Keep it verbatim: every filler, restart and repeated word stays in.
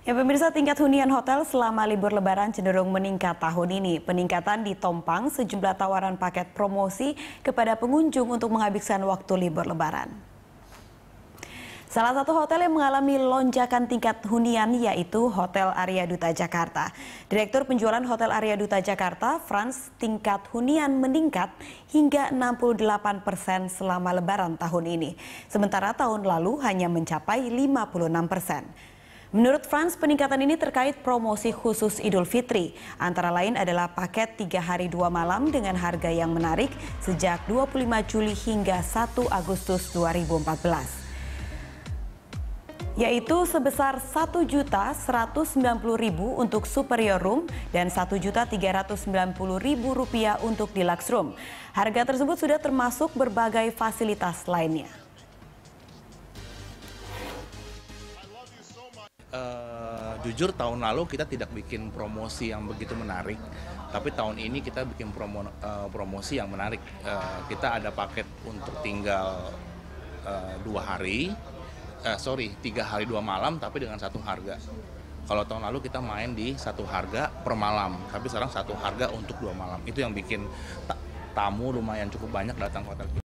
Ya pemirsa, tingkat hunian hotel selama libur lebaran cenderung meningkat tahun ini. Peningkatan ditopang sejumlah tawaran paket promosi kepada pengunjung untuk menghabiskan waktu libur lebaran. Salah satu hotel yang mengalami lonjakan tingkat hunian yaitu Hotel Arya Duta Jakarta. Direktur penjualan Hotel Arya Duta Jakarta, Frans, tingkat hunian meningkat hingga enam puluh delapan persen selama lebaran tahun ini. Sementara tahun lalu hanya mencapai lima puluh enam persen. Menurut Frans, peningkatan ini terkait promosi khusus Idul Fitri. Antara lain adalah paket tiga hari dua malam dengan harga yang menarik sejak dua puluh lima Juli hingga satu Agustus dua ribu empat belas. Yaitu sebesar satu juta seratus sembilan puluh ribu rupiah untuk Superior Room dan satu juta tiga ratus sembilan puluh ribu rupiah untuk Deluxe Room. Harga tersebut sudah termasuk berbagai fasilitas lainnya. Uh, jujur tahun lalu kita tidak bikin promosi yang begitu menarik, tapi tahun ini kita bikin promo, uh, promosi yang menarik. Uh, kita ada paket untuk tinggal uh, dua hari, uh, sorry tiga hari dua malam, tapi dengan satu harga. Kalau tahun lalu kita main di satu harga per malam, tapi sekarang satu harga untuk dua malam. Itu yang bikin tamu lumayan cukup banyak datang ke hotel kita.